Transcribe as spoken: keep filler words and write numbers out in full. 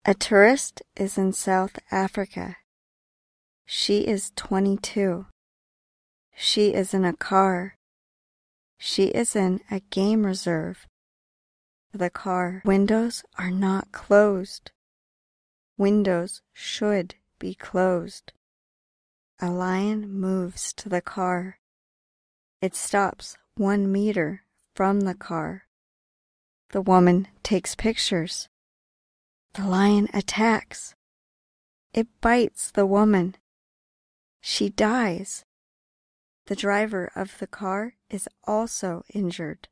A tourist is in South Africa. She is twenty-two. She is in a car. She is in a game reserve. The car windows are not closed. Windows should be closed. A lion moves to the car. It stops one meter from the car. The woman takes pictures. The lion attacks. It bites the woman. She dies. The driver of the car is also injured.